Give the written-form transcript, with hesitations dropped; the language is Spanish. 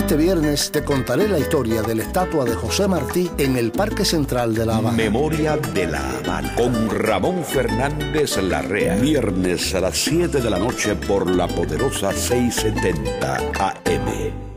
Este viernes te contaré la historia de la estatua de José Martí en el Parque Central de La Habana. Memoria de La Habana, con Ramón Fernández Larrea. Viernes a las 7 de la noche por la poderosa 670 AM.